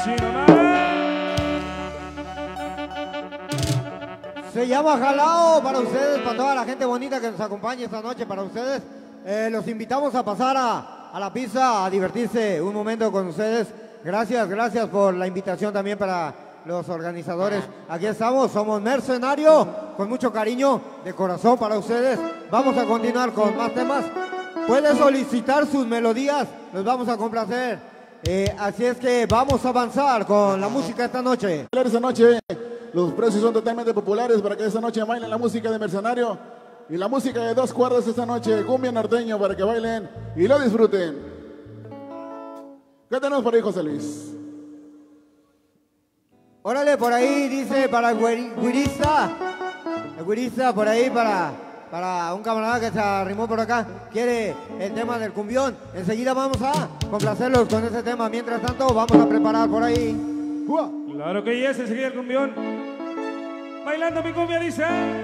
Se llama Jalao para ustedes, para toda la gente bonita que nos acompaña esta noche, para ustedes. Los invitamos a pasar a la pista, a divertirse un momento con ustedes. Gracias por la invitación también para los organizadores. Aquí estamos, somos Mercenario, con mucho cariño, de corazón para ustedes. Vamos a continuar con más temas. Puede solicitar sus melodías, los vamos a complacer. Así es que vamos a avanzar con la música esta noche. Esta noche los precios son totalmente populares para que esta noche bailen la música de Mercenario y la música de 2 cuerdas esta noche, cumbia norteño, para que bailen y lo disfruten. ¿Qué tenemos por ahí, José Luis? Órale, por ahí dice para el güirista. El güirista por ahí para un camarada que se arrimó por acá. Quiere el tema del cumbión. Enseguida vamos a complacerlos con ese tema. Mientras tanto, vamos a preparar por ahí. Claro que yes, enseguida el cumbión. Bailando mi cumbia dice.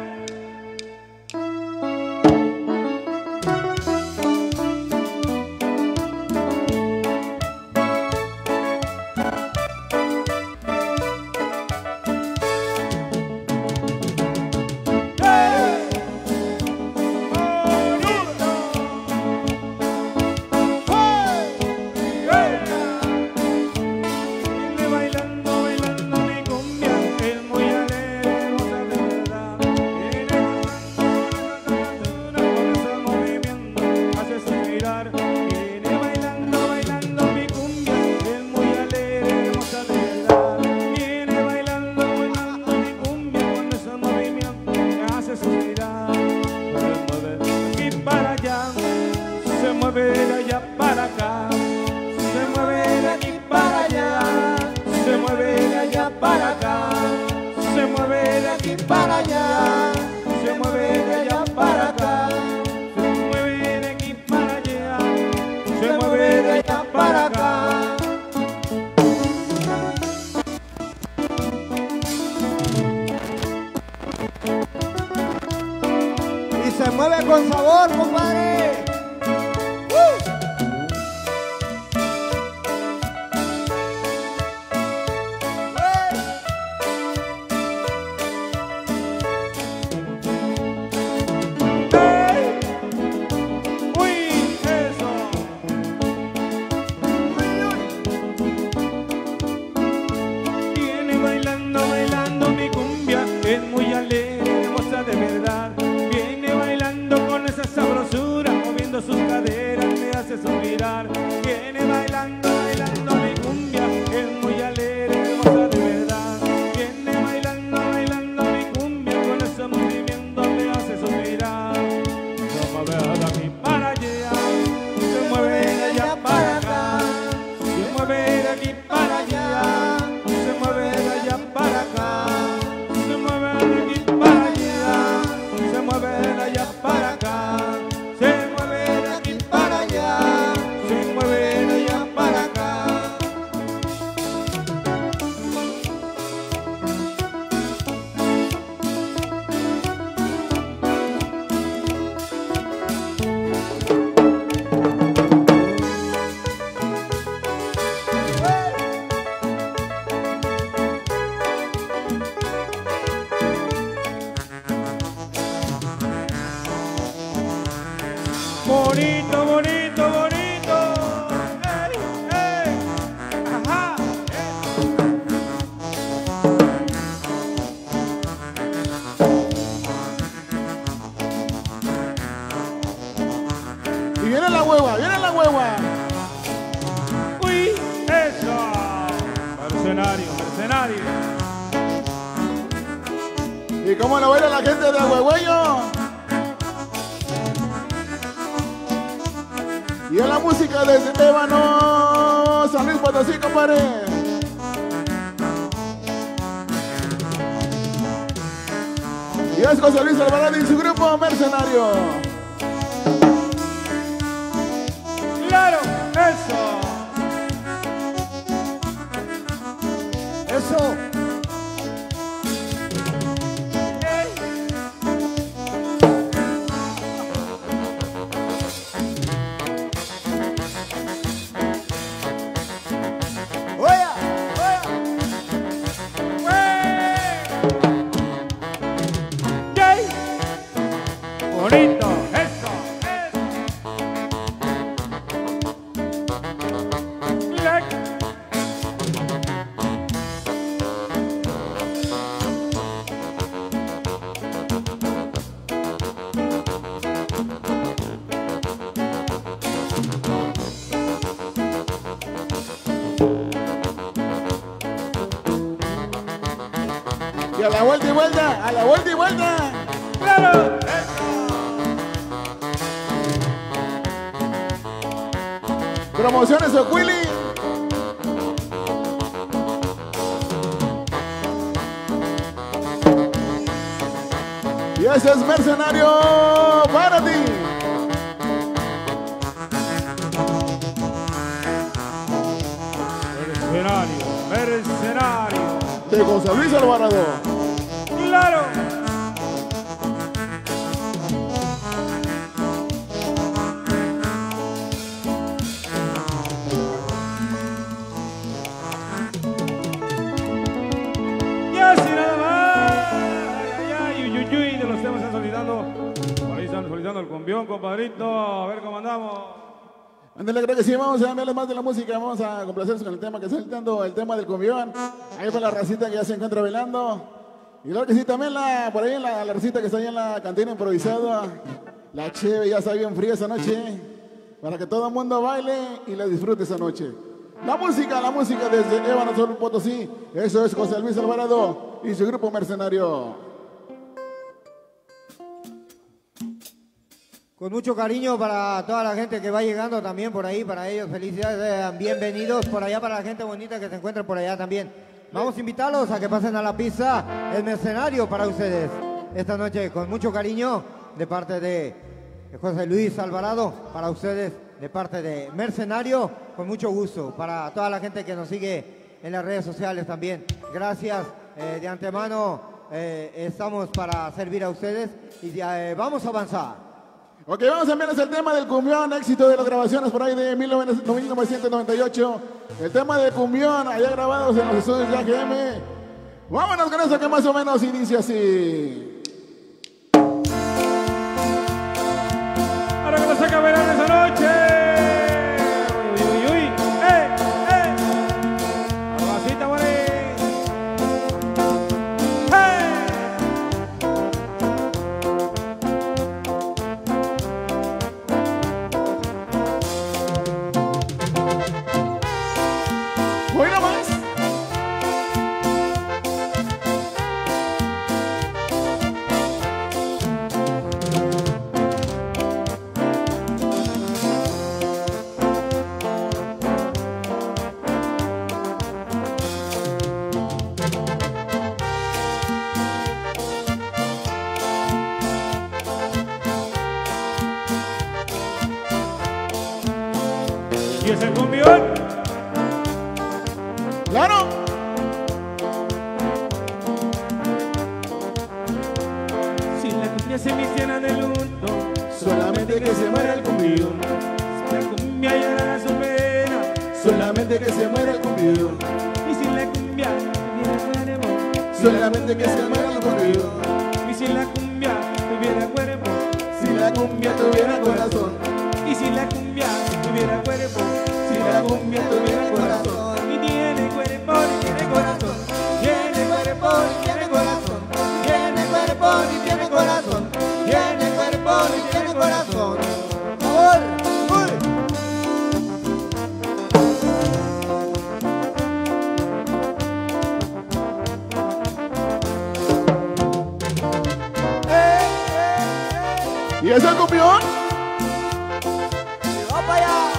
Con sabor, compadre. Viene bailando mi cumbia, es muy alegre, hermosa de verdad. Viene bailando con esa sabrosura, moviendo sus caderas, me hace suspirar. Viene bailando mi cumbia, es muy alegre, hermosa de verdad. Viene bailando mi cumbia, con ese movimiento me hace suspirar. Se mueve de aquí para allá, se mueve de allá para acá, se mueve de aquí para allá, se mueve de allá para acá, se mueve de aquí para allá, se mueve de allá para acá, se mueve de aquí para allá, se mueve de allá para acá. Bonito, bonito, bonito. Ey, ey. Ajá. Y viene la hueva, viene la hueva. Uy, eso. Mercenario. ¿Y cómo la baila la gente de Huehueño? Y en la música de Ébano, San Luis Potosí, compadre. Y es José Luis Alvarado y su grupo Mercenario. Claro, eso. Eso. Oya, oya. Y a la vuelta y vuelta, a la vuelta y vuelta. ¡Claro! Promociones Oquili. Y ese es Mercenario para ti. Mercenario. De José Luis Alvarado. ¡Claro! Y así nada más. Ay, uy, uy, uy, de los temas están solicitando. Por ahí están solicitando el cumbión, compadrito. A ver cómo andamos. Ándale, creo que sí, vamos a cambiarle más de la música, vamos a complacernos con el tema que está saltando, el tema del cumbión. Ahí va la racita que ya se encuentra bailando. Y claro que sí, también por ahí la racita que está ahí en la cantina improvisada. La cheve ya está bien fría esa noche, para que todo el mundo baile y la disfrute esa noche. La música desde Ébano, Sol Potosí. Eso es José Luis Alvarado y su grupo Mercenario. Con mucho cariño para toda la gente que va llegando también por ahí, para ellos felicidades, bienvenidos por allá para la gente bonita que se encuentra por allá también. Vamos a invitarlos a que pasen a la pista, el Mercenario para ustedes. Esta noche con mucho cariño de parte de José Luis Alvarado, para ustedes de parte de Mercenario, con mucho gusto. Para toda la gente que nos sigue en las redes sociales también, gracias de antemano, estamos para servir a ustedes y vamos a avanzar. Ok, vamos a enviarles el tema del cumbión, éxito de las grabaciones por ahí de 1998. El tema del cumbión, allá grabados en los estudios de AGM. Vámonos con eso que más o menos inicia así. Ahora que nos saca a bailar esa noche. Uy, uy, uy. Aguacita, vale. Hoy nomás. Y es el cumbión. Claro. Si la cumbia se vistiera de luto, Solamente que se muera el cumbión. si la cumbia llorara su pena, Solamente que se muera el cumbión. y si la cumbia tuviera cuerpo, Solamente que se muera el cumbión. y si la cumbia tuviera cuerpo, Si la cumbia tuviera corazón. y si la cumbia tuviera cuerpo, Si la cumbia tuviera corazón. y tiene cuerpo y tiene corazón, tiene cuerpo y tiene corazón, tiene cuerpo y tiene corazón, tiene cuerpo y tiene corazón. ¿Y es el cumbión? ¡Vamos para allá!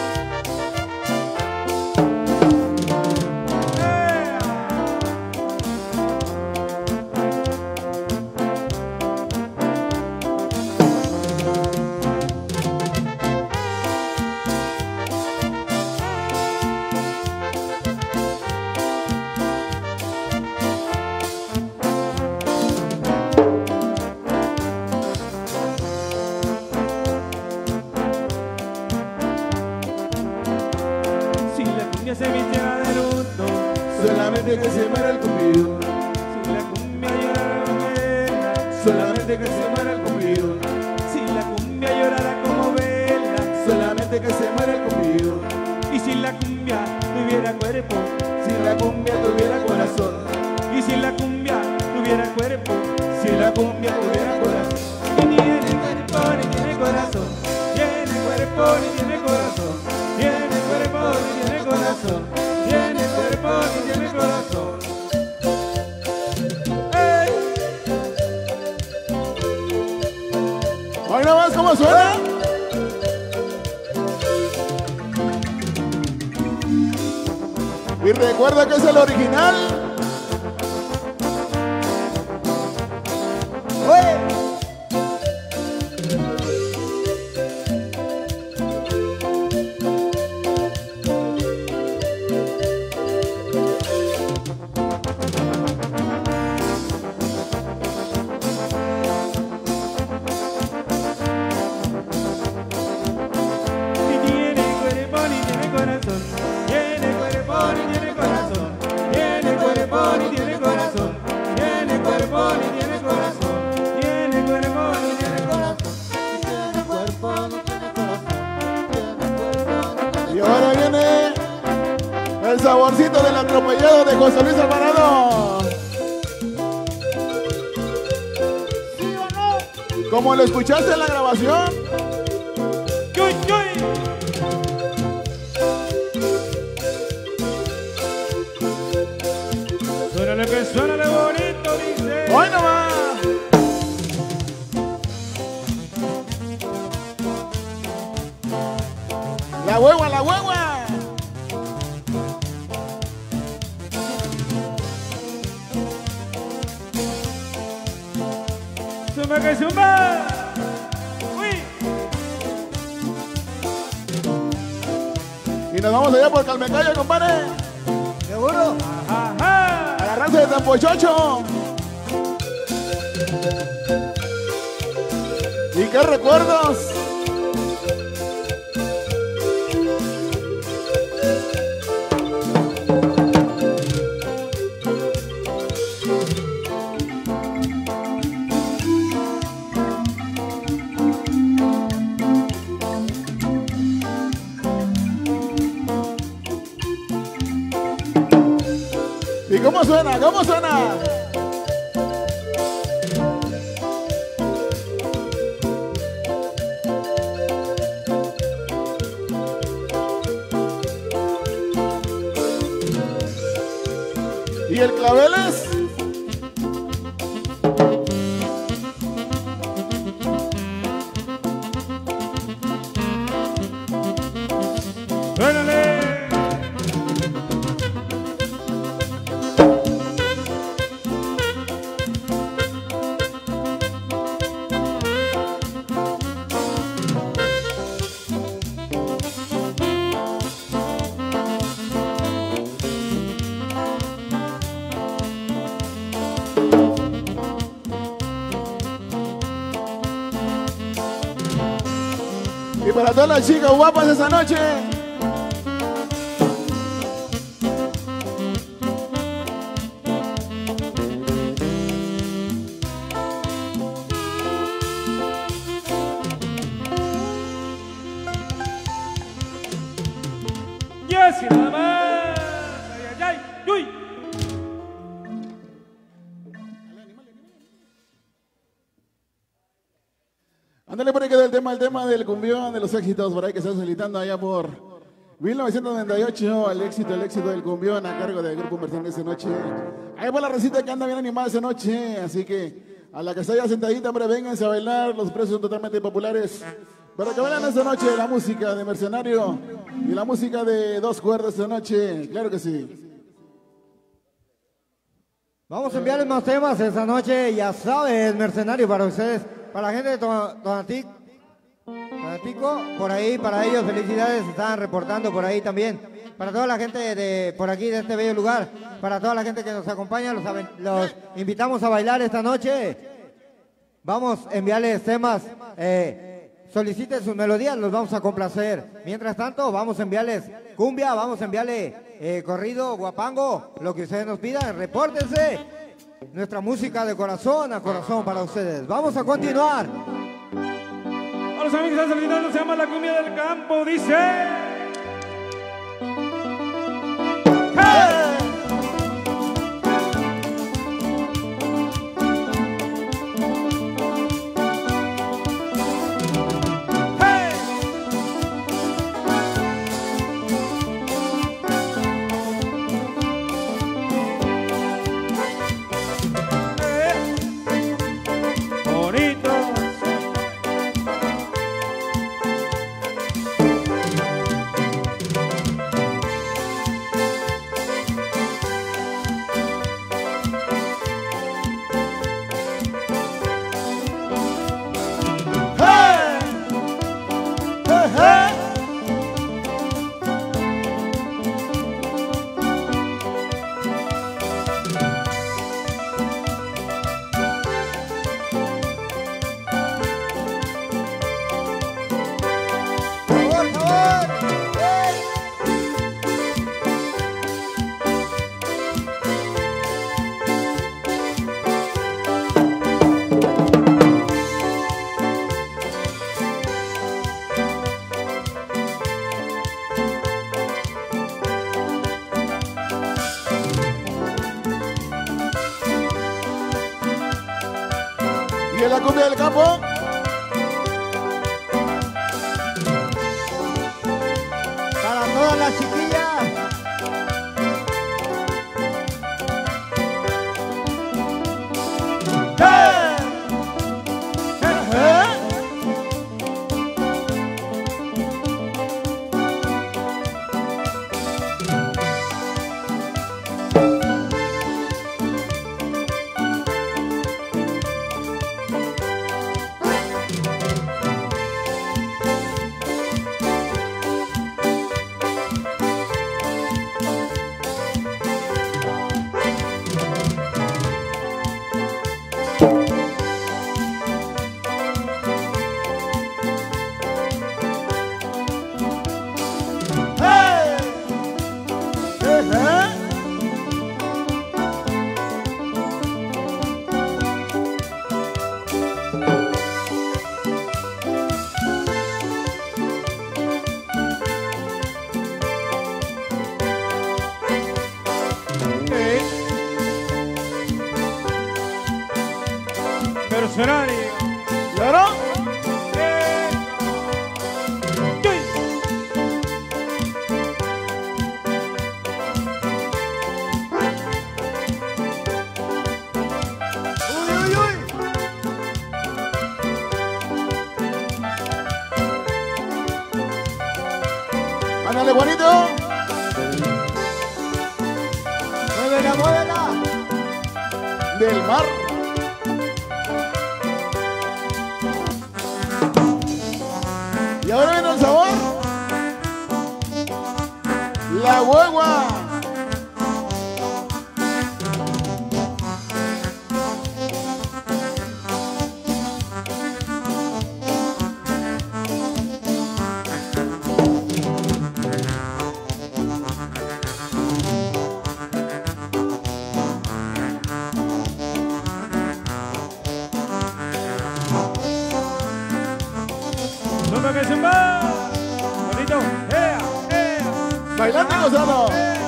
Si la cumbia se vistiera de luto, Solamente que se muera el cumbión. si la cumbia llorara como vela, Solamente que se muera el cumbión. si la cumbia llorara como vela, Solamente que se muera el cumbión. y si la cumbia tuviera cuerpo, Si la cumbia tuviera corazón. y si la cumbia tuviera cuerpo, Si la cumbia tuviera corazón. y tiene cuerpo y tiene corazón, tiene cuerpo y tiene corazón, tiene cuerpo y tiene corazón, tiene cuerpo y tiene corazón. cómo suena? Y recuerda que es el original. El saborcito del atropellado de José Luis Alvarado. ¿Sí o no? Como lo escuchaste en la grabación. ¡Yuy, yuy! Suénale que suénale bonito, dice. ¡Hoy nomás! La hueva, la hueva. ¡Zumba que zumba! ¡Uy! Y nos vamos allá por Calmecayo, compadre. ¿Seguro? ¡Ajá! A la raza de Tampochocho. ¿Y qué recuerdos? ¿Y cómo suena? ¿Cómo suena? ¿Y el claveles? ¡Suénale! Y para todas las chicas guapas esa noche. ¡Yes! Y nada más. ¡Ay, ay, ay! ¡Uy! Ándale por ahí queda el tema del cumbión, de los éxitos por ahí que están solicitando allá por 1998, el éxito del cumbión a cargo del Grupo Mercenario esa noche. Ahí va la recita que anda bien animada esa noche, así que a la que está ya sentadita, hombre, vénganse a bailar, los precios son totalmente populares. Para que bailen esta noche la música de Mercenario y la música de Dos Cuerdas esta noche, claro que sí. Vamos a enviarles más temas esta noche, ya sabes, Mercenario, para ustedes, para la gente de Tonatico, por ahí, para ellos, felicidades, están reportando por ahí también. Para toda la gente de por aquí, de este bello lugar, para toda la gente que nos acompaña, los invitamos a bailar esta noche. Vamos a enviarles temas, soliciten sus melodías, los vamos a complacer. Mientras tanto, vamos a enviarles cumbia, vamos a enviarle corrido, guapango, lo que ustedes nos pidan, repórtense. Nuestra música de corazón a corazón para ustedes. Vamos a continuar. A los amigos que están solicitando se llama La Cumbia del Campo, dice. ¡Hey! Es la cumbia del campo. Para todas las chiquillas. Mercenario. ¿Claro? Ándale, Juanito. Muévela, muévela. Del mar. Y ahora viene el sabor. La huegua. Zumba que zumba. Bonito. Bailando y gozando.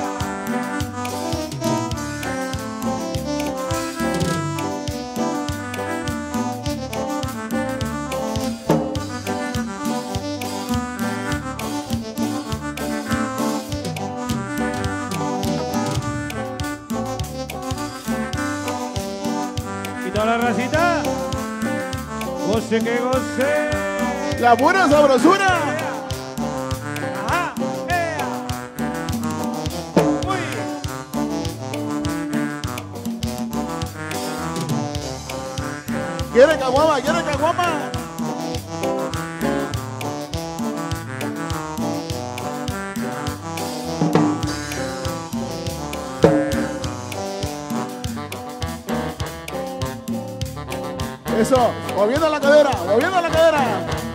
Y toda la racita. Goce que goce. La buena sabrosura. Ajá. Muy. Quiere caguama, quiere caguama. Eso, moviendo la cadera, moviendo la cadera.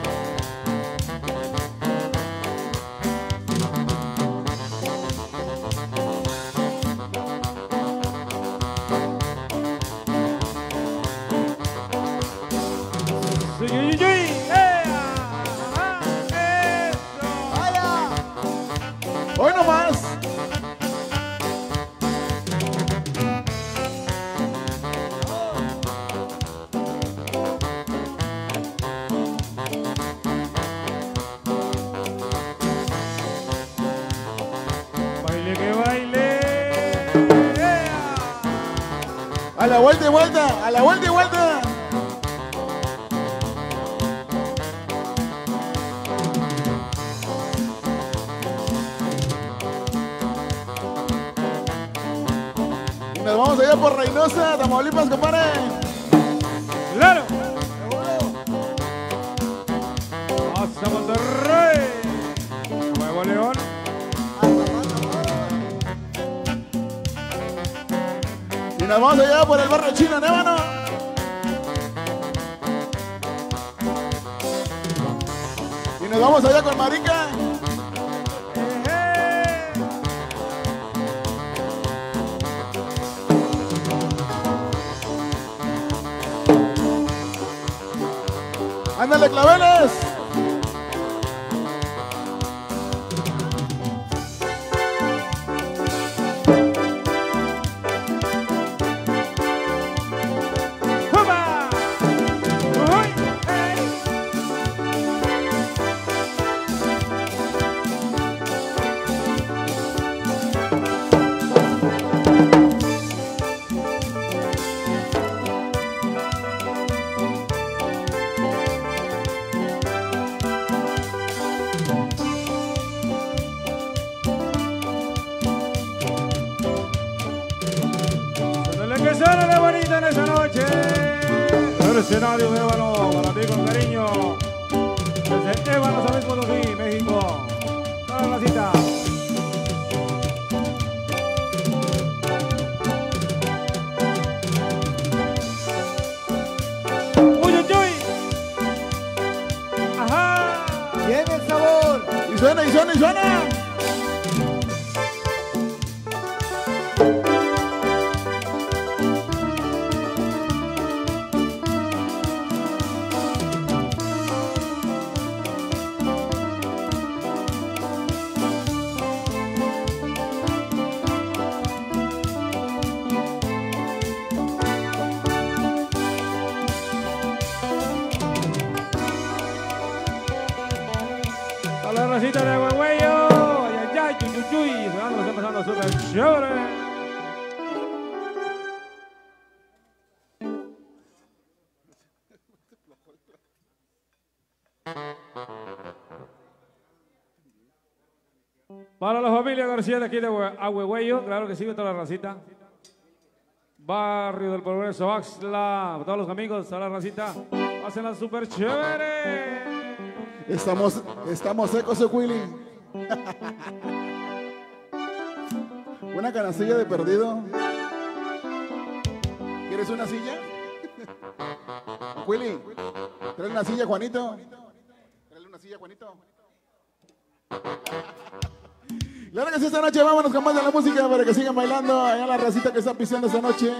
Hoy nomás. Baile que baile. A la vuelta y vuelta, a la vuelta y vuelta. Y nos vamos allá por Reynosa, Tamaulipas, compadre. Claro. Hasta Monterrey. Nuevo León. Y nos vamos allá por el barrio chino, Névano. Y nos vamos allá con Marica. ¡Ándale, claveles! Mercenario de Ébano, para ti con cariño. Desde Ébano, San Luis Potosí, México. Toda la cita. Ajá. Tiene el sabor. Y suena, y suena, y suena. A la racita de Huehueyo. Ay, ay, ay, chuy, chuy, chuy. Sonando, está pasando súper chévere. Para la familia García de aquí de Huehueyo, claro que sí, toda la racita. Barrio del Progreso, Axla, todos los amigos, toda la racita. Pásenla súper chévere. Estamos secos, Willy. Una canastilla de perdido. ¿Quieres una silla? Willy, trae una silla, Juanito. Trae una silla, Juanito. Claro que sí, esta noche vámonos con más de la música para que sigan bailando allá la racita que está pisando esta noche.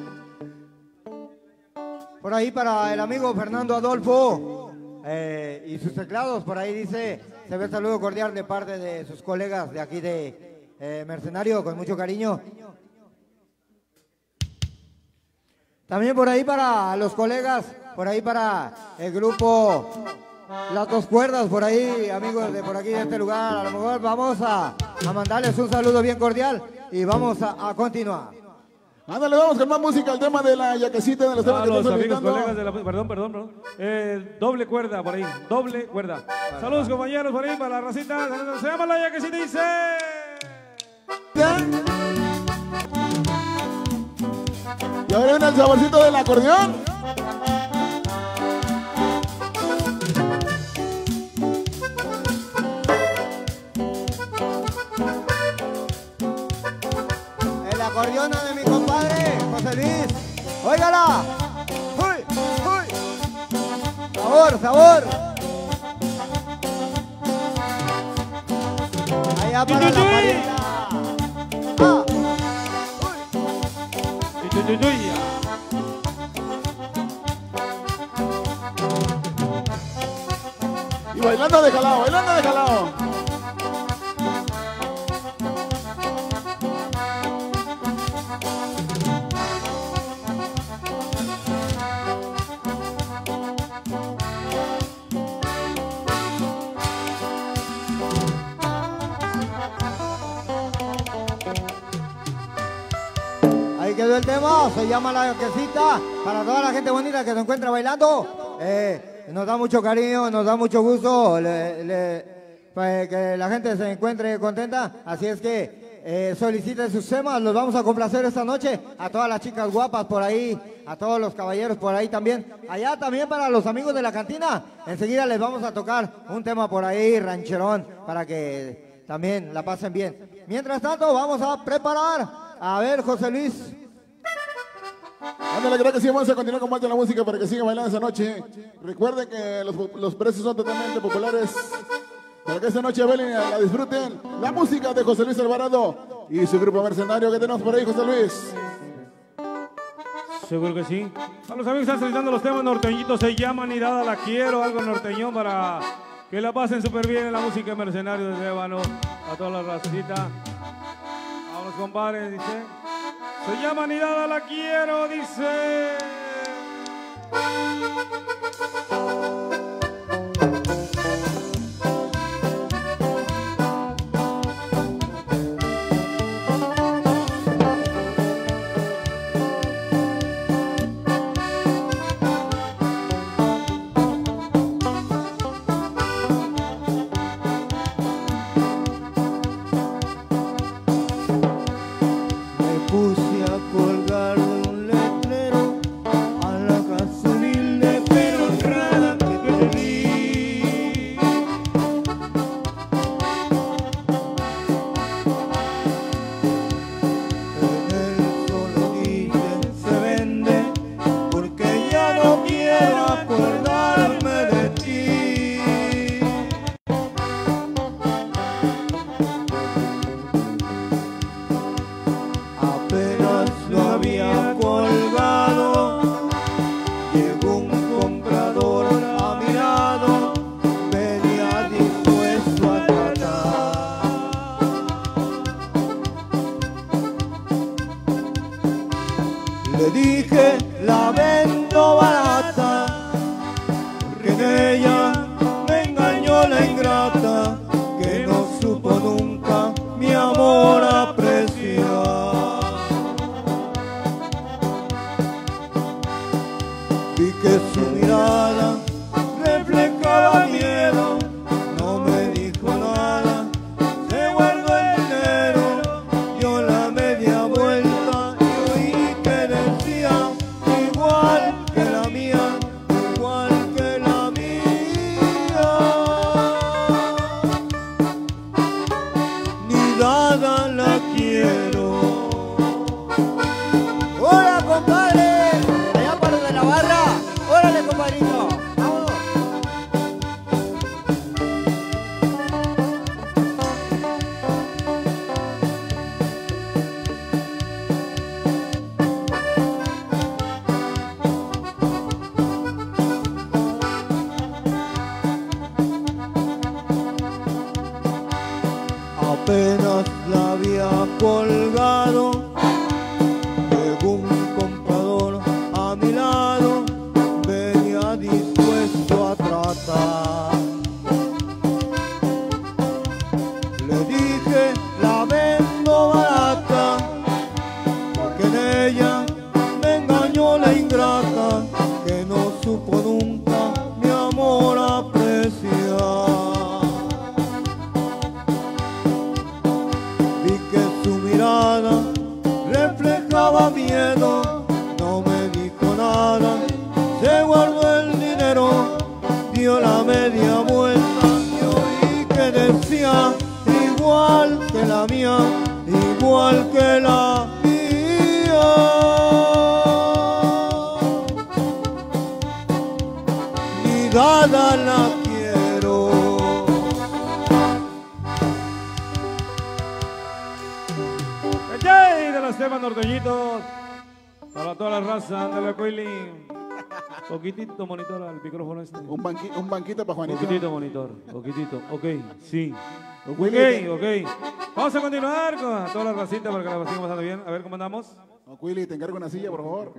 Por ahí para el amigo Fernando Adolfo y sus teclados, por ahí dice, se ve el saludo cordial de parte de sus colegas de aquí de Mercenario, con mucho cariño. También por ahí para los colegas, por ahí para el grupo Las Dos Cuerdas, por ahí, amigos de por aquí, de este lugar. A lo mejor vamos a mandarles un saludo bien cordial y vamos a continuar. Ándale, vamos con más música, el tema de la yaquecita de los temas A que los estamos amigos invitando. colegas de la... Perdón. Doble cuerda por ahí, doble cuerda. Saludos compañeros por ahí para la racita. Se llama la yaquecita y dice... Y ahora viene el saborcito del acordeón. El acordeón de mi compadre, José Luis. ¡Óigala! ¡Uy! ¡Uy! ¡Sabor, sabor! Allá para la parita. ¡Ah! ¡Uy! Y bailando de calao, bailando de calao. Ahí quedó el tema, se llama La Yaquecita, para toda la gente bonita que se encuentra bailando. Nos da mucho cariño, nos da mucho gusto pues, que la gente se encuentre contenta. Así es que soliciten sus temas, los vamos a complacer esta noche. A todas las chicas guapas por ahí, a todos los caballeros por ahí también. Allá también para los amigos de la cantina. Enseguida les vamos a tocar un tema por ahí, rancherón, para que también la pasen bien. Mientras tanto, vamos a preparar. A ver, José Luis. Ándale, creo que sí, vamos a continuar con más de la música para que sigan bailando esa noche. Recuerden que los precios son totalmente populares. Para que esta noche bailen y la disfruten. La música de José Luis Alvarado y su grupo Mercenario. ¿Qué tenemos por ahí, José Luis? Seguro que sí. A los amigos que están solicitando los temas norteñitos, se llama Ni Dada La Quiero, algo norteñón para que la pasen súper bien en la música de Mercenario desde Ébano. A toda la racita. A los compadres, dice. Se llama Ni Dada La Quiero, dice. Me puse a colgar un letrero a la casa humilde dada la quiero. ¡Hola, compadre! Allá para de la barra. ¡Órale, compadrito! ¡Vámonos! Apenas la había colgado, llegó un comprador a mi lado, venía dispuesto a tratar. Le dije, la vendo barata, porque en ella me engañó la ingrata, que no supo nunca mi amor apreciar. Reflejaba miedo, no me dijo nada, se guardó el dinero, dio la media vuelta y oí que decía igual que la mía, igual que la mía. Ni dada la quiero. De los temas norteñitos para toda la raza de la Coilín. Poquitito monitor al micrófono este. Un banquito para Juanito. Poquitito monitor, poquitito. Ok, sí. Willy, Ok. Vamos a continuar con toda la racita para que la sigamos pasando bien. A ver cómo andamos. Willy, te encargo una silla, por favor.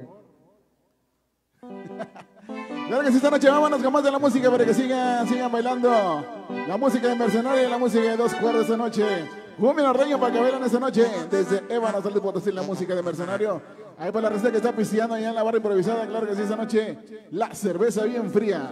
Claro que sí, esta noche vámonos con más de la música para que sigan bailando. La música de Mercenario y la música de Dos Cuerdas esta noche. Cumbia norteño para que bailan esta noche. Desde Ébano, San Luis Potosí, la música de Mercenario. Ahí para la receta que está pisteando allá en la barra improvisada. Claro que sí, esta noche la cerveza bien fría.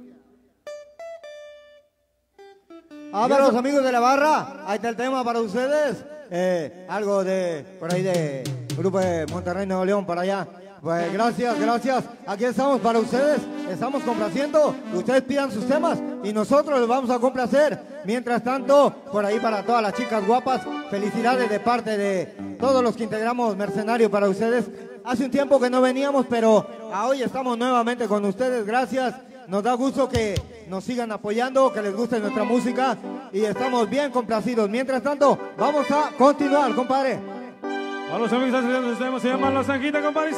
Los amigos de la barra, ahí está el tema para ustedes. Algo de por ahí de Grupo de Monterrey, Nuevo León, para allá. Pues gracias. Aquí estamos para ustedes. Estamos complaciendo. Ustedes pidan sus temas y nosotros los vamos a complacer. Mientras tanto, por ahí para todas las chicas guapas, felicidades de parte de todos los que integramos Mercenario para ustedes. Hace un tiempo que no veníamos, pero hoy estamos nuevamente con ustedes. Gracias. Nos da gusto que nos sigan apoyando, que les guste nuestra música y estamos bien complacidos. Mientras tanto, vamos a continuar, compadre. A los amigos de se llaman Los Zanjitas, compadre.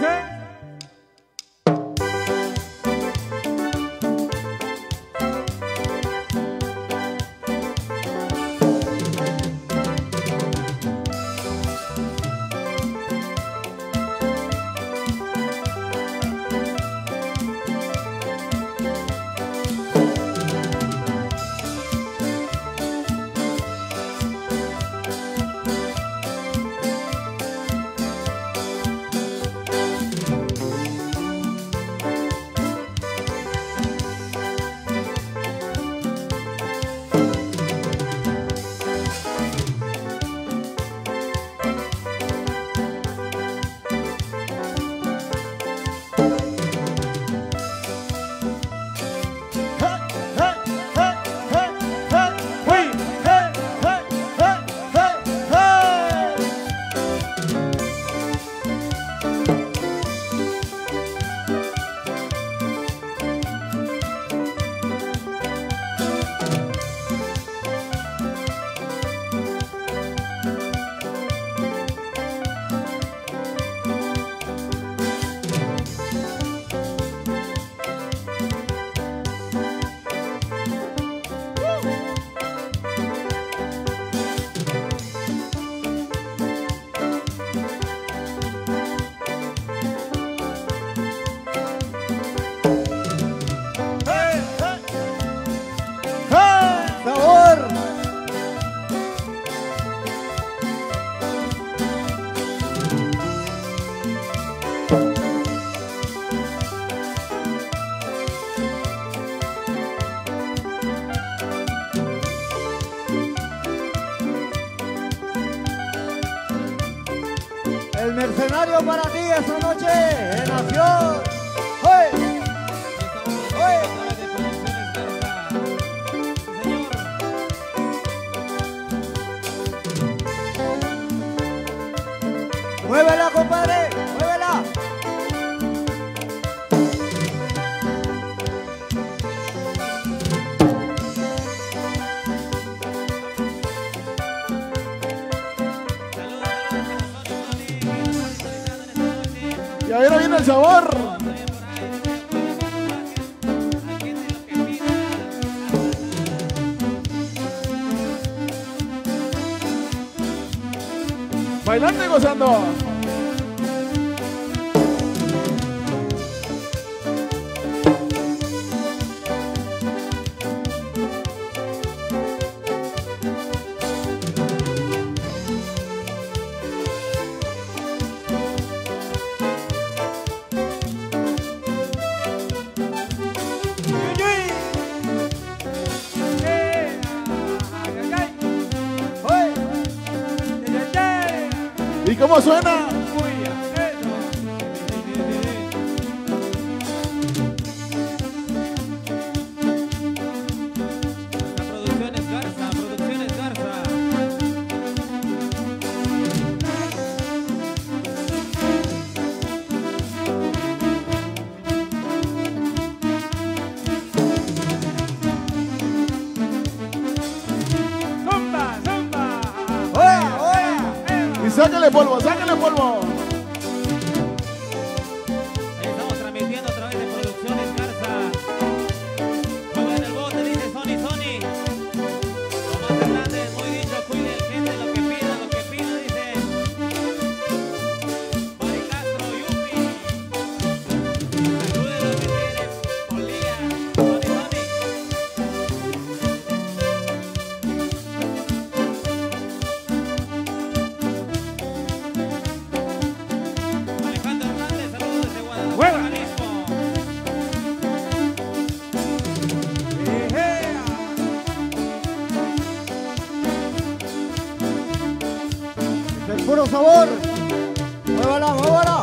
El Mercenario para ti esta noche en Acción. ¡Hoy! Muévela, compadre, muévela. Y ahora viene el sabor. Bailando y gozando. ¿Y cómo suena? Producciones Garza, Producciones Garza. Zumba, zumba. ¡Oya, oya! Y sácale polvo, sácale polvo. Estamos transmitiendo a través de Producciones Garza. Juega en el bote, dice Sony, Sony. Tomás Hernández, muy dicho, cuide el gente, lo que pida, dice. Mari Castro, Yupi. Salude lo que tiene, Polilla, Sony, Sony. Alejandro Hernández, saludos desde Guadalajara, Jalisco. Es el puro sabor. Muévala, muévala.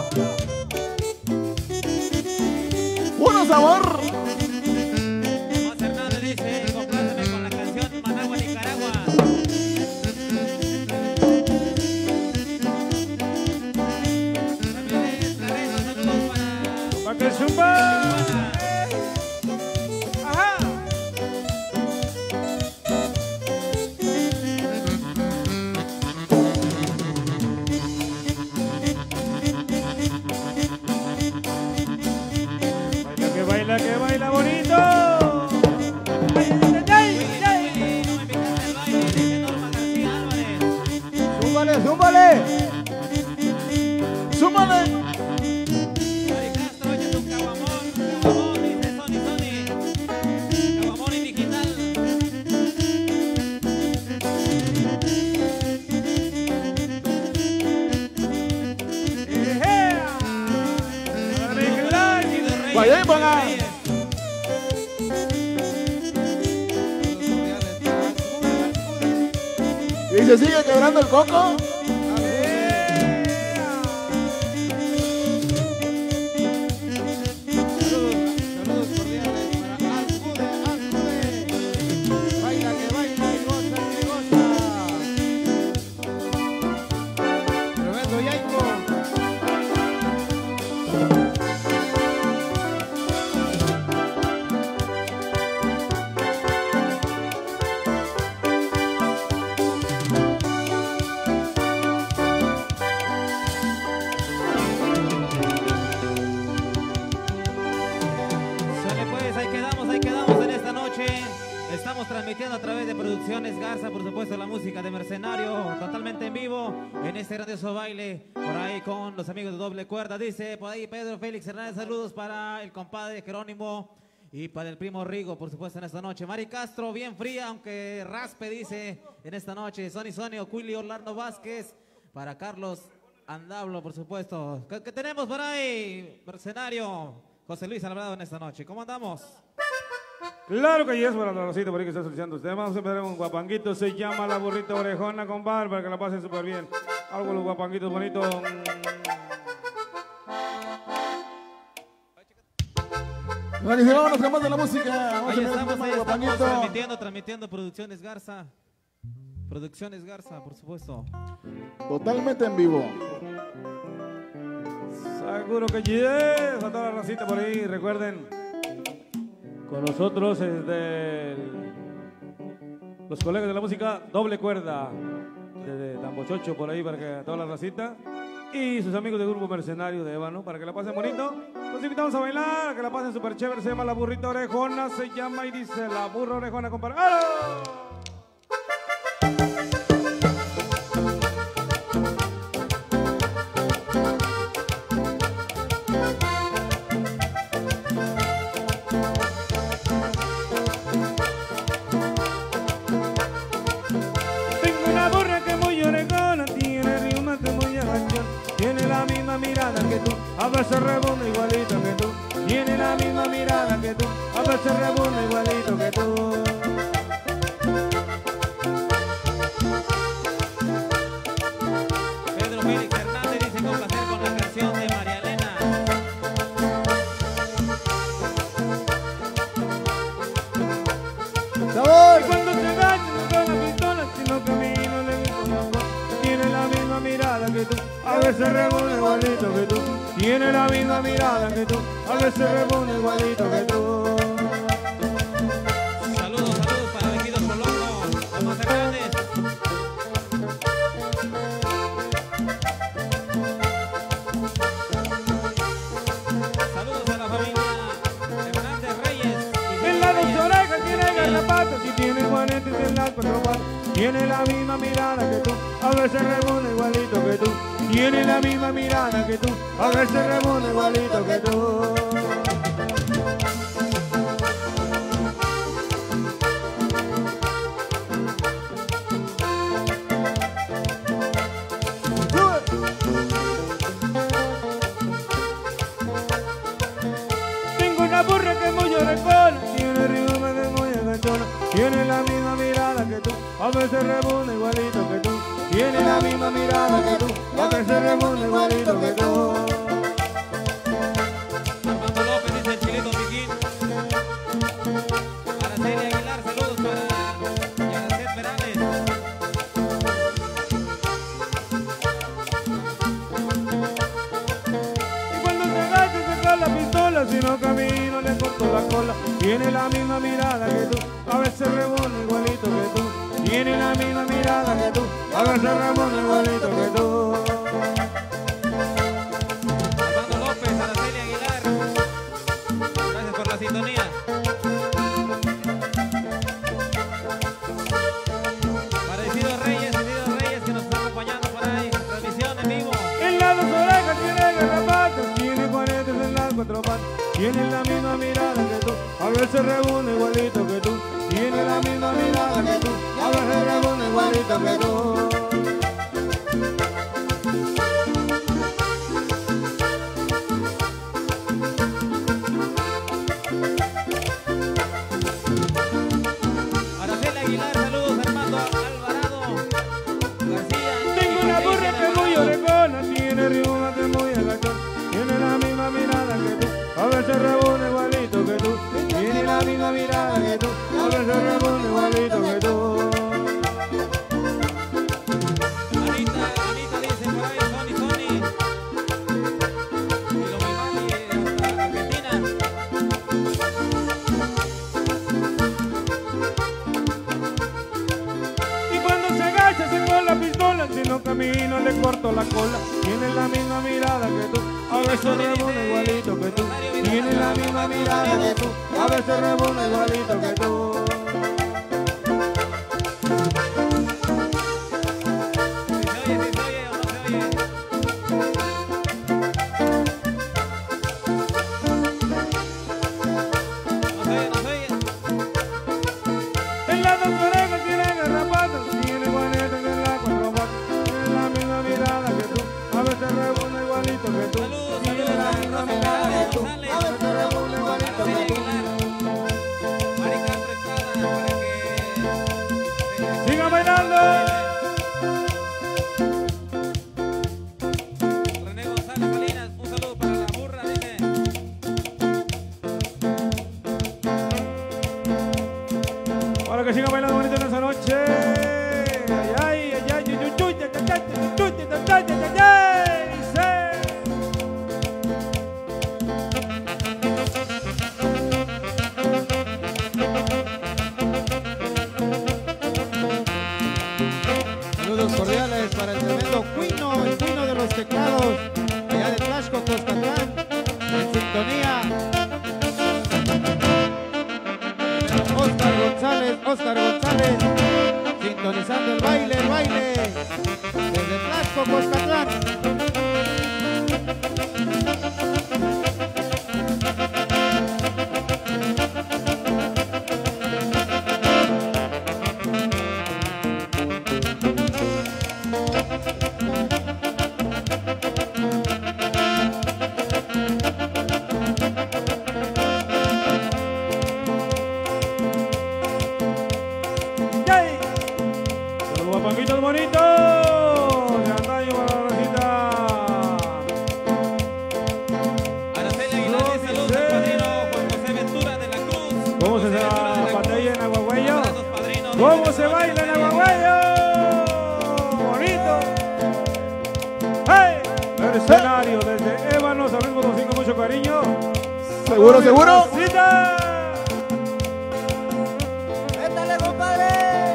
Puro sabor. Tomás Hernández dice, compláceme con la canción Managua, Nicaragua. Ramírez Carreno, saludos para que zumba. Ajá. Baila que baila bonito. Willy, no me invitaste al baile, dice Norma García Álvarez. Zúmbale, zúmbale. Súmale. Mari Castro, oye tu caguamón, dice Sony, Sony. Caguamón y digital. Vaya y ponga. Y se sigue quebrando el coco. Saludos cordiales para Acude. Baila que baila y goza que goza. Roberto Yaico. Sale pues, ahí quedamos en esta noche. Estamos transmitiendo a través de Producciones Garza, por supuesto, la música de Mercenario, totalmente en vivo, en este grandioso baile, por ahí con los amigos de Doble Cuerda. Dice por ahí Pedro Félix Hernández, saludos para el compadre Jerónimo y para el primo Rigo, por supuesto, en esta noche. Mari Castro, bien fría, aunque raspe, dice, en esta noche. Sony Sony, Ocuili, Orlando Vázquez, para Carlos Andablo, por supuesto. ¿Qué tenemos por ahí, Mercenario? José Luis Alvarado en esta noche. ¿Cómo andamos? Claro que yes, para la Rosita, por ahí que está solicitando usted. Vamos a empezar con un guapanguito, se llama La Burrita Orejona, compadre, para que la pasen súper bien. Algo de los guapanguitos bonitos. Bueno, y vámonos con más de la música. Vamos Ahí a estamos, empezar con el guapanguito. transmitiendo Producciones Garza. Producciones Garza, por supuesto. Totalmente en vivo. Seguro que yes, a toda la racita por ahí. Recuerden, con nosotros los colegas de la música Doble Cuerda, de Tambochocho por ahí, para que a toda la racita. Y sus amigos del grupo Mercenario de Ébano, para que la pasen bonito. Los invitamos a bailar, que la pasen súper chévere. Se llama La Burrita Orejona, se llama y dice La Burra Orejona, compadre. ¡Alo! Que tú, a veces rebunda igualito que tú, tiene la misma mirada que tú, a veces rebunda igualito que tú. Pedro Félix Hernández dice complacer con la canción de María Elena. ¡Sabor! Y cuando se agacha con la pistola, si no camino le conozco, tiene la misma mirada que tú, a veces rebunda igualito que tú, tiene la misma mirada que tú, a veces rebunda igualito que tú. Saludos, saludos para Vejido Solongo, Tomás Hernández. Saludos a la familia Hernández Reyes. En las dos orejas tiene garrapatas y tiene juanetes en las cuatro patas, tiene la misma mirada que tú, a veces rebunda igualito que tú, tiene la misma mirada que tú, a veces rebunda igualito que tú. Tengo una burra que es muy orejona, tiene ritmo que es muy agachona, tiene la misma mirada que tú, a veces rebunda igualito que tú, tiene la misma mirada que tú, a veces rebunda igualito que tú. Armando López dice el Chilito Piquín. Araceli Aguilar, saludos para Yaracet Perales. Y cuando se agacha saca la pistola, si no camino le corto la cola, tiene la misma mirada que tú, a veces rebunda igualito que tú, tiene la misma mirada que tú, a veces rebunda igualito que tú. Armando López, Araceli Aguilar. Gracias por la sintonía. Para Isidro Reyes que nos está acompañando por ahí. Transmisión en vivo. En las dos orejas tiene garrapatas, tiene juanetes en las cuatro patas, tiene la misma mirada que tú, a veces rebunda igualito que tú, tiene la misma mirada que tú, a veces rebunda igualito que tú. Araceli Aguilar, saludos. Armando Alvarado García. Tengo una burra que es muy orejona, tiene ritmo que es muy agachón, tiene la misma mirada que tú, a veces rebunda igualito que tú, tiene la misma mirada que tú, a veces rebunda igualito que tú. Anita dice por ahí, Sony. Y lo mismo hasta Argentina. Y cuando se agacha se con la pistola, si no camino le corto la cola, tiene la misma mirada que tú, a veces rebunda igualito que tú, tiene la misma mirada que tú, a veces rebunda igualito que tú. Si se oye o no se oye. No se oye. En las dos orejas tiene garrapatas, tiene juanetes en las cuatro patas, tiene la misma mirada que tú, a veces rebunda igualito que tú, Saludos, tiene la saludos. misma mirada que tú, a veces rebunda igualito que tú. Mari Castro está Saludos cordiales para el tremendo Cuino, el Cuino de los teclados, allá de Tlaxco, Coscatlán, en sintonía. Oscar González, sintonizando el baile, desde Tlaxco, Coscatlán. Papitos bonitos, de antaño para la rosita. Araceli Aguilar, saludos al padrino Juan José Ventura de la Cruz. ¿Cómo se la batalla en Aguagüello? Abrazos, padrino. ¿Cómo se baila en Aguagüello? Bonito. ¡Hey! Mercenario desde Ébano, San Luis Potosí, con mucho cariño. ¿Seguro, seguro? ¡Rosita! ¡Métale, compadre!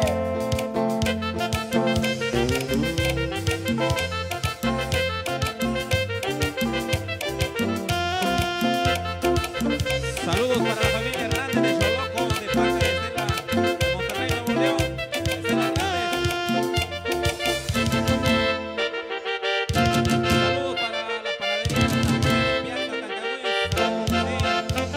Saludos para la familia Hernández de Choloco, de parte de Estela, Monterrey, Nuevo León. Estela Hernández. Saludos para la panadería Piazza Tancahuí.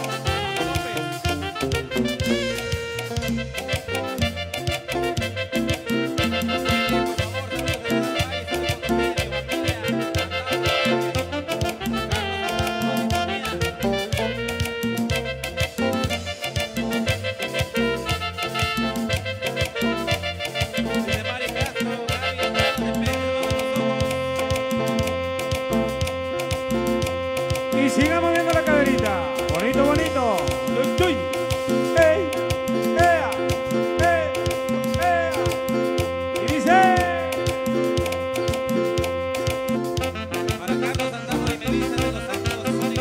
Y siga moviendo la caderita. Bonito, bonito. Chuy, chuy. ¡Ey! ¡Ea! ¡Ey! ¡Ea! Y dice... Para Carlos Andando y Melissa de los Santos, Sony.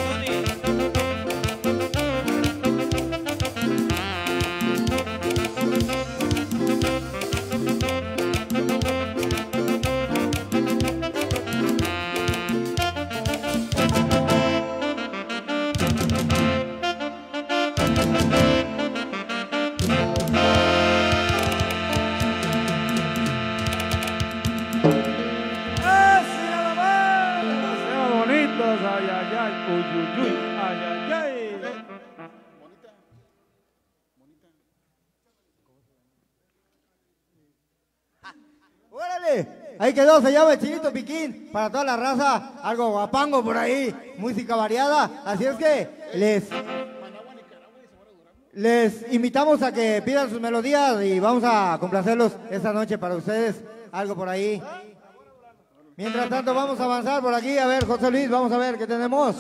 ¡Así nada más! ¡Sean bonitos! ¡Ay, ay, ay! ¡Uy, uy, uy! ¡Ay, ay, ay! ¡Órale! Ahí quedó, se llama el Chinito Piquín, para toda la raza, algo guapango por ahí, música variada, así es que les invitamos a que pidan sus melodías y vamos a complacerlos esta noche para ustedes, algo por ahí. Mientras tanto vamos a avanzar por aquí, a ver, José Luis, vamos a ver qué tenemos.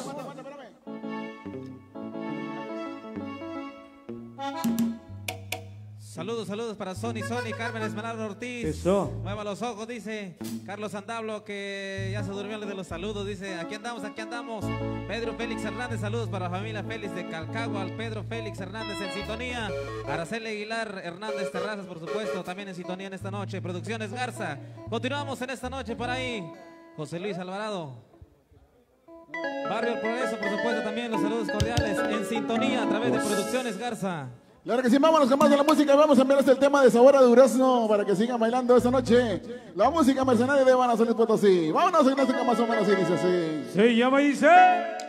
Saludos para Sony, Carmen Esmeralda Ortiz. Eso. Mueva los ojos, dice Carlos Andablo, que ya se durmió de los saludos. Dice, aquí andamos. Pedro Félix Hernández, saludos para la familia Félix de Calcagua. Al Pedro Félix Hernández en sintonía. Araceli Aguilar Hernández Terrazas, por supuesto, también en sintonía en esta noche. Producciones Garza. Continuamos en esta noche por ahí. José Luis Alvarado. Barrio El Progreso, por supuesto, también los saludos cordiales en sintonía a través de Producciones Garza. Claro que sí, vámonos con más de la música. Vamos a enviar el tema de Sabor a Durazno para que sigan bailando esta noche. La música mercenaria de Ébano, San Luis Potosí. Vámonos en este que más o menos y dice así. Se llama y dice...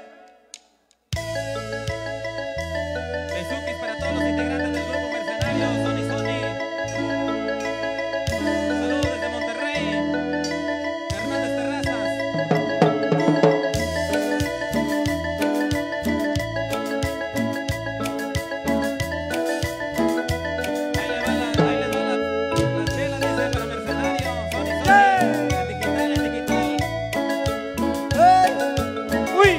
Besuquis para todos los integrantes del grupo mercenario, Sony. Saludos desde Monterrey, Hernández Terrazas. Ahí les va la chela, dice, para mercenario, Sony. El digital. ¡Uy!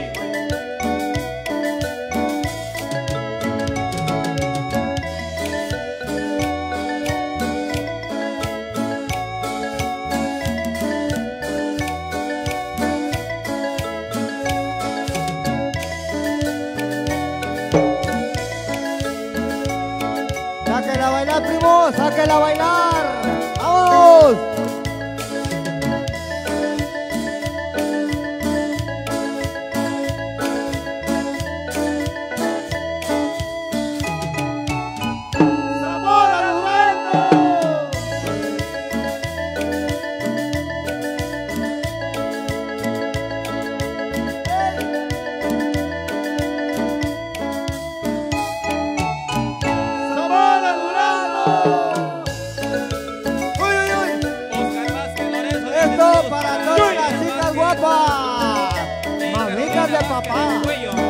Sáquenla a bailar, primo, sáquenla a bailar. ¡Vamos! Esto para todas las chicas guapas, mamitas de papá.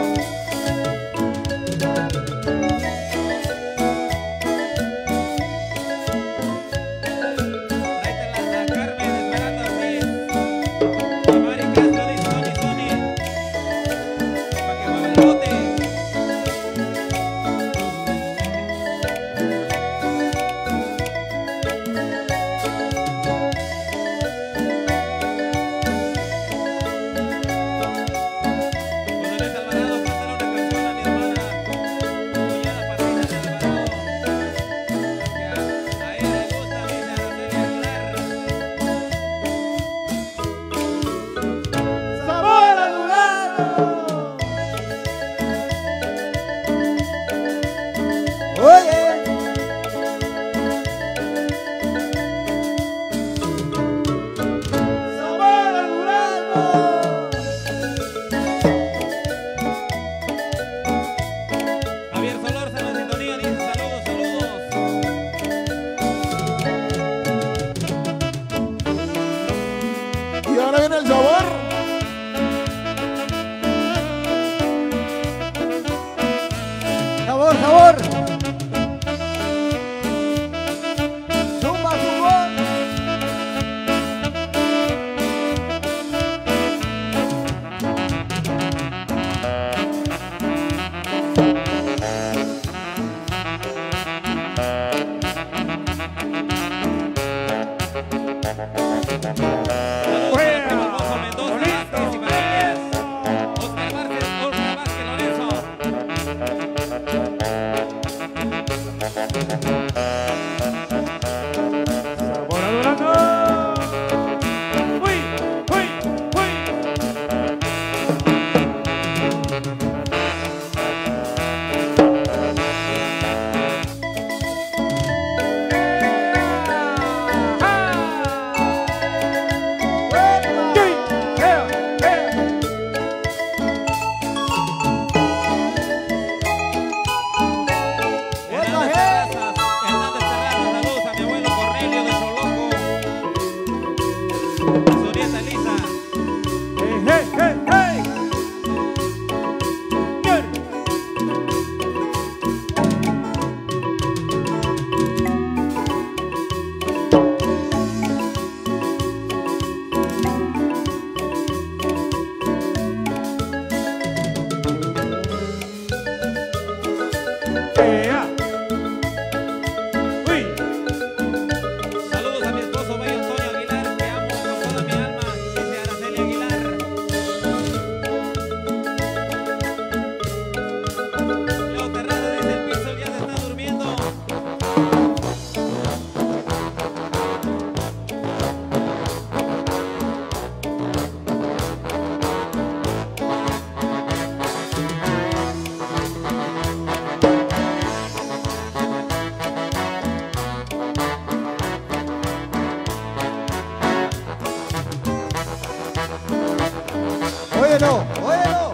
Óyelo, óyelo.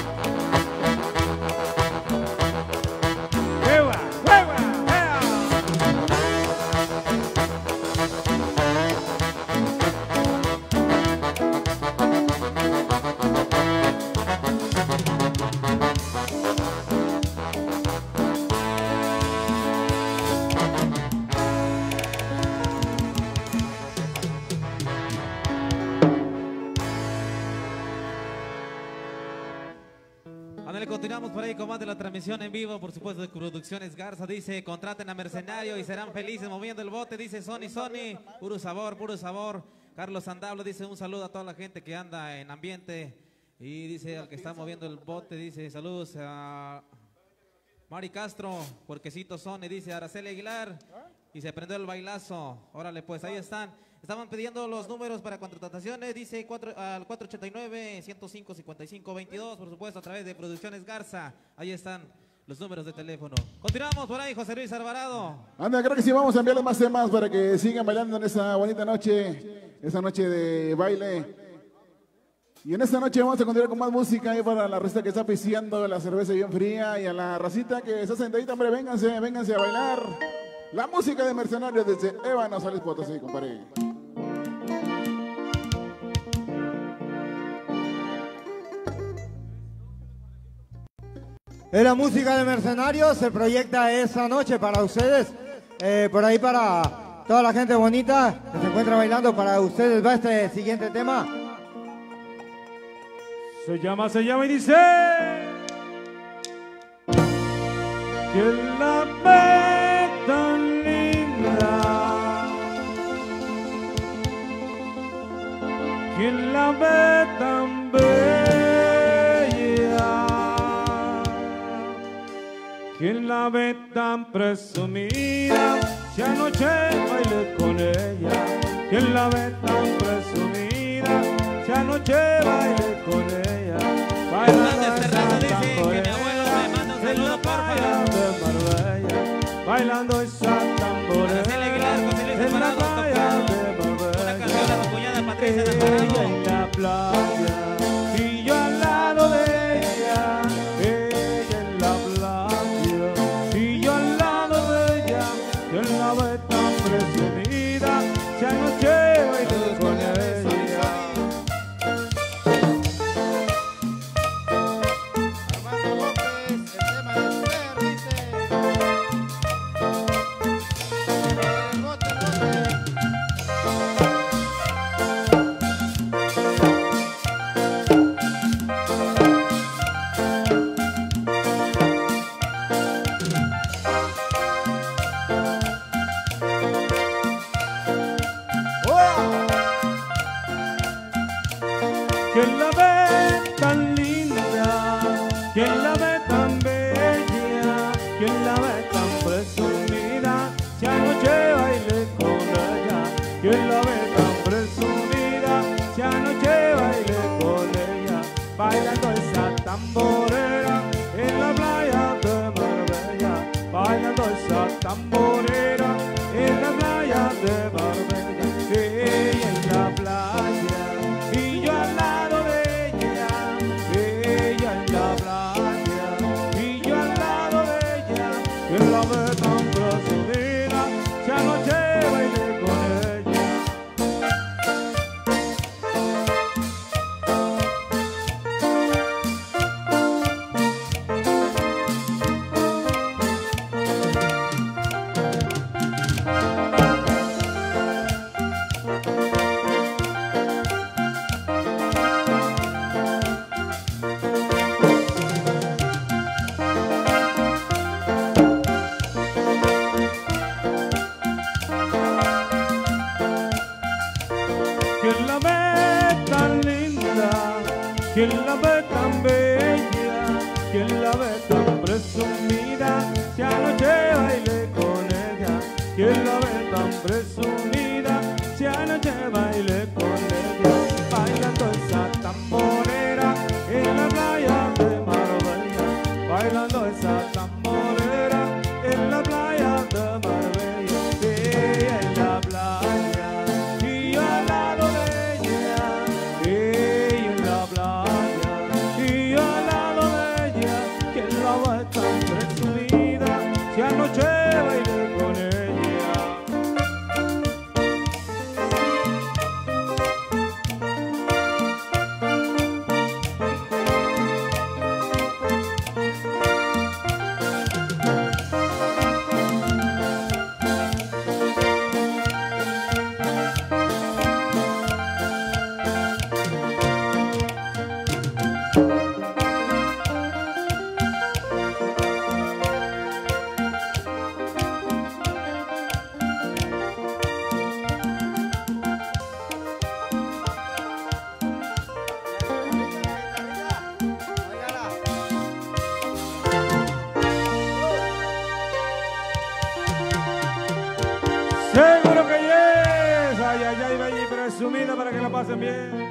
¡Hueva, hueva, hueva! Ándale, continuamos por ahí con más de la transmisión en vivo, por supuesto, de Producciones Garza. Dice, contraten a Mercenario y serán felices moviendo el bote. Dice Sony, puro sabor, puro sabor. Carlos Sandablo dice, un saludo a toda la gente que anda en ambiente. Y dice, al que está moviendo el bote, dice, saludos a Mari Castro, Puerquecito Sony, dice Araceli Aguilar. Y se prendió el bailazo. Órale, pues ahí están. Estaban pidiendo los números para contrataciones, dice al 489-105-5522, por supuesto, a través de Producciones Garza. Ahí están los números de teléfono. Continuamos por ahí, José Luis Alvarado. Anda, creo que sí, vamos a enviarles más temas para que sigan bailando en esta bonita noche, esta noche de baile. Y en esta noche vamos a continuar con más música ahí para la racita que está pisteando la cerveza bien fría y a la racita que está sentadita, hombre, vénganse a bailar. La música de Mercenarios desde Ébano, San Luis Potosí, compadre. Es la música de Mercenarios, se proyecta esta noche para ustedes, por ahí para toda la gente bonita que se encuentra bailando, para ustedes va este siguiente tema. Se llama y dice: ¿Quién la ve tan linda? ¿Quién la ve tan bella? ¿Quién la ve tan presumida? Si anoche bailé con ella. ¿Quién la ve tan presumida? Si anoche bailé con ella. Hernández Terraza dice que mi abuelo me manda un saludo, porfa. Bailando esa tamborera Araceli Aguilar, José Luis Alvarado, tocó una canción a tu cuñada Patricia ella Alvarado. en la playa y yo al lado de ella en la playa y yo al lado de ella. ¿Quién la ve tan presumida? Si anoche bailé con ella. ¿Quién la ve tan linda? ¿Quién la ve tan bella? ¿Quién la ve tan presumida? Si anoche bailé con ella. ¿Quién la ve tan presumida? Si anoche bailé con ella. Bailando esa tamborera en la playa de Marbella. Bailando esa tamborera en la playa de Marbella. Ella en la playa y yo al lado de ella. Ella en la playa y yo al lado de ella. ¿Quién la ve tan presumida? Si anoche bailé con ella. ¿Quién la ve tan linda? ¿Quién la ve tan bella? ¿Quién la ve tan presumida? Si anoche bailé con ella. ¿Quién la ve tan presumida? Si anoche bailé con ella. Bailando esa tamborera en la playa de Marbella. Bailando esa tamborera en la playa de Marbella. Ella en la playa y yo al lado de ella. Ella en la playa y yo al lado de ella. ¿Quién la ve tan presumida? Si anoche bailé con ella. Seguro que yes. Ay, ay, ay, bella y presumida para que la pasen bien.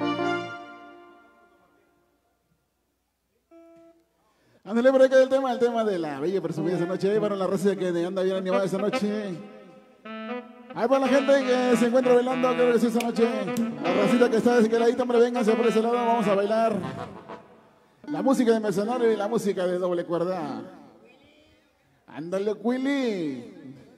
Ándale por acá el tema de la bella presumida esa noche. Ahí para la raza que anda bien animada esa noche. Ahí para la gente que se encuentra bailando, creo que sí esa noche. La racita que está de aquel ladito, hombre, vénganse por ese lado, vamos a bailar. La música de Mercenario y la música de doble cuerda. Ándale, Willy.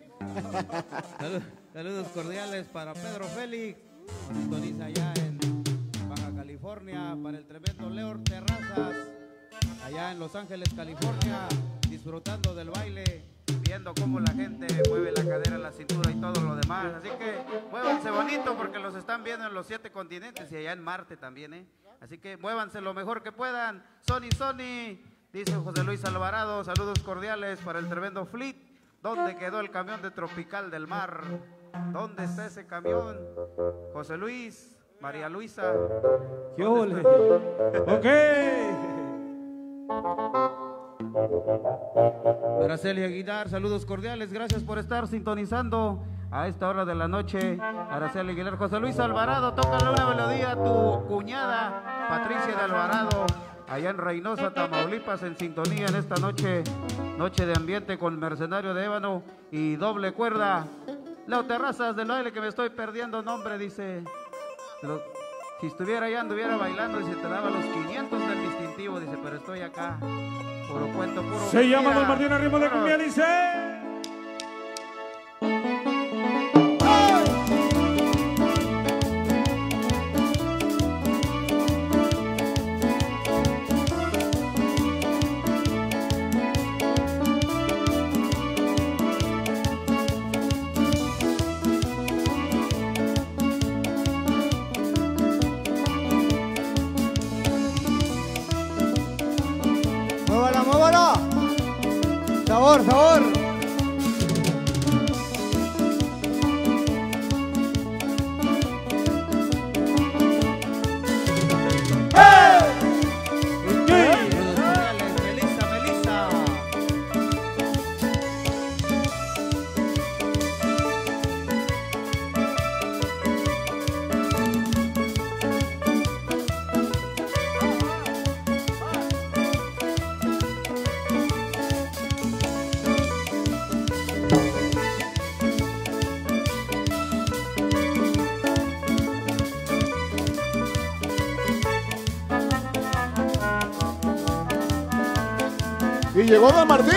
Saludos cordiales para Pedro Félix, nos sintoniza allá en Baja California, para el tremendo Leor Terrazas, allá en Los Ángeles, California, disfrutando del baile. Viendo cómo la gente mueve la cadera, la cintura y todo lo demás. Así que muévanse bonito porque los están viendo en los 7 continentes y allá en Marte también, ¿eh? Así que muévanse lo mejor que puedan. Sony, dice José Luis Alvarado, saludos cordiales para el tremendo Fleet. ¿Dónde quedó el camión de Tropical del Mar? ¿Dónde está ese camión? José Luis, María Luisa. ¡Qué ole! ¡Ok! Araceli Aguilar, saludos cordiales, gracias por estar sintonizando a esta hora de la noche. Araceli Aguilar, José Luis Alvarado, tócale una melodía a tu cuñada Patricia de Alvarado, allá en Reynosa, Tamaulipas, en sintonía en esta noche, noche de ambiente con Mercenario de Ébano y Doble Cuerda. Leo Terrazas del baile que me estoy perdiendo nombre, dice. Si estuviera allá anduviera bailando y se te daba los 500 del distintivo, dice, pero estoy acá. Puro cuento, puro Se mentira. llama Don Martín Arrimo de Cumbia, dice. ¡Muévala! ¡Sabor, sabor! Melissa. Y llegó Don Martín.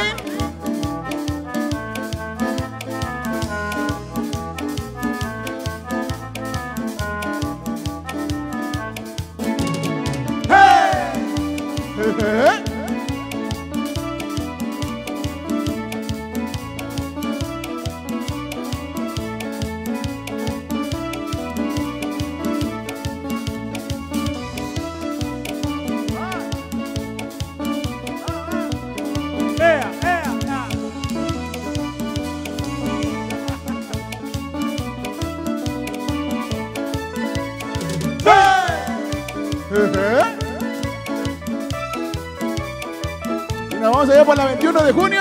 Y nos vamos allá por la 21 de junio.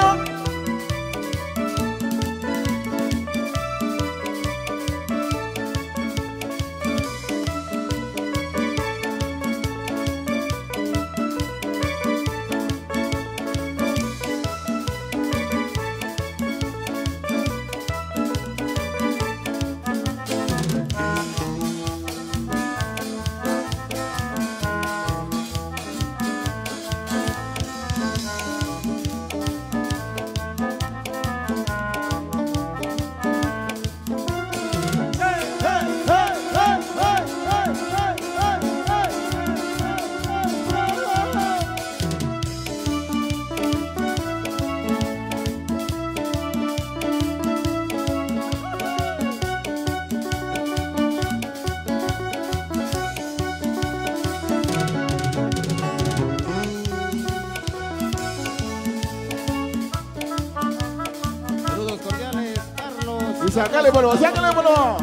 Saludos cordiales, Carlos. Y sácale, polvo, sácale, polvo.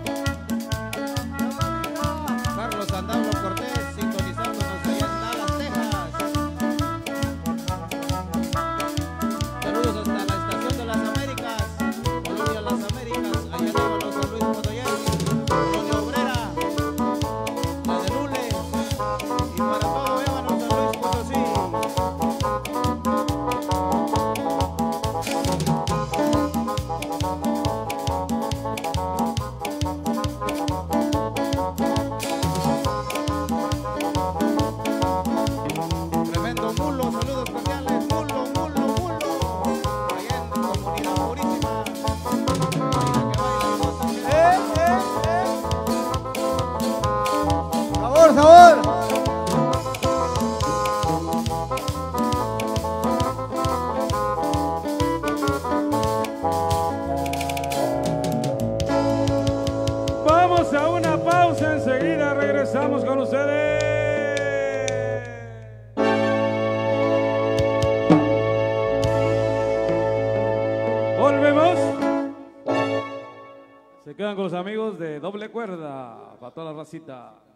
Carlos Andablo Cortés, sintonizándonos allá en Dallas, Texas. Saludos hasta la Estación de las Américas, Colonia Las Américas, allá en Ébano, San Luis Potosí, Colonia Obrera, la de Lule, y para todo Ébano, San Luis Potosí. regresamos con ustedes. Volvemos. Se quedan con los amigos de Doble Cuerda para toda la racita.